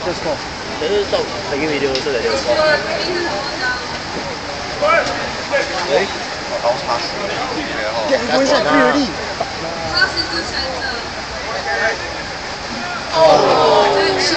60. Thế tổng thấy cái video tôi để được không? Đấy. Có pass. Where's that clear? Pass is the center. Oh!